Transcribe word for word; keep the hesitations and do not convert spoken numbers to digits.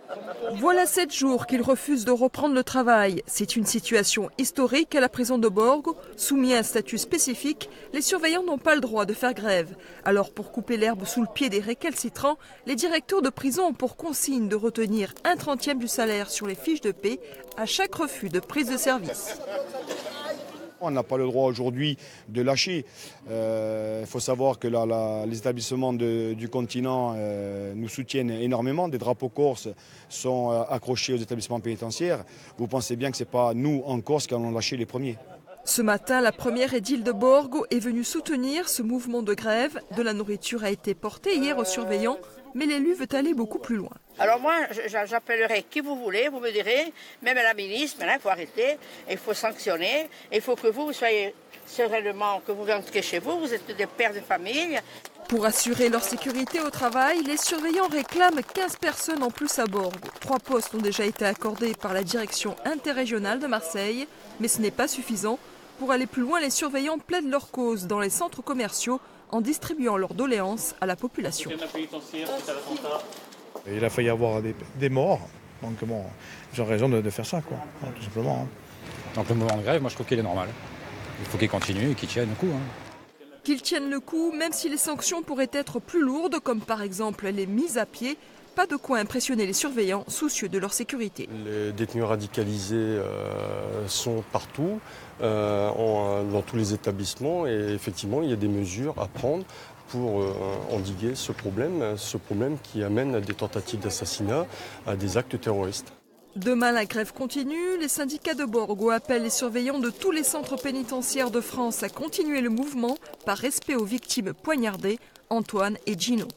Voilà sept jours qu'ils refusent de reprendre le travail. C'est une situation historique à la prison de Borgo. Soumis à un statut spécifique, les surveillants n'ont pas le droit de faire grève. Alors pour couper l'herbe sous le pied des récalcitrants, les directeurs de prison ont pour consigne de retenir un trentième du salaire sur les fiches de paie à chaque refus de prise de service. On n'a pas le droit aujourd'hui de lâcher. Il euh, faut savoir que là, là, les établissements de, du continent euh, nous soutiennent énormément. Des drapeaux corses sont euh, accrochés aux établissements pénitentiaires. Vous pensez bien que ce n'est pas nous en Corse qui allons lâcher les premiers. Ce matin, la première édile de Borgo est venue soutenir ce mouvement de grève. De la nourriture a été portée hier aux surveillants, mais l'élu veut aller beaucoup plus loin. Alors moi, j'appellerai qui vous voulez, vous me direz, même la ministre, maintenant il faut arrêter, il faut sanctionner, il faut que vous, vous soyez sereinement, que vous rentrez chez vous, vous êtes des pères de famille. Pour assurer leur sécurité au travail, les surveillants réclament quinze personnes en plus à Borgo. Trois postes ont déjà été accordés par la direction interrégionale de Marseille, mais ce n'est pas suffisant. Pour aller plus loin, les surveillants plaident leur cause dans les centres commerciaux en distribuant leurs doléances à la population. Il a failli y avoir des, des morts, donc bon, ils ont raison de, de faire ça, quoi, tout simplement. Hein. Donc le mouvement de grève, moi je trouve qu'il est normal. Il faut qu'il continue et qu'il tienne le coup. Hein. Qu'ils tiennent le coup, même si les sanctions pourraient être plus lourdes, comme par exemple les mises à pied. Pas de quoi impressionner les surveillants soucieux de leur sécurité. Les détenus radicalisés euh, sont partout, euh, en, dans tous les établissements, et effectivement il y a des mesures à prendre pour euh, endiguer ce problème, ce problème qui amène à des tentatives d'assassinat, à des actes terroristes. Demain, la grève continue. Les syndicats de Borgo appellent les surveillants de tous les centres pénitentiaires de France à continuer le mouvement par respect aux victimes poignardées, Antoine et Gino.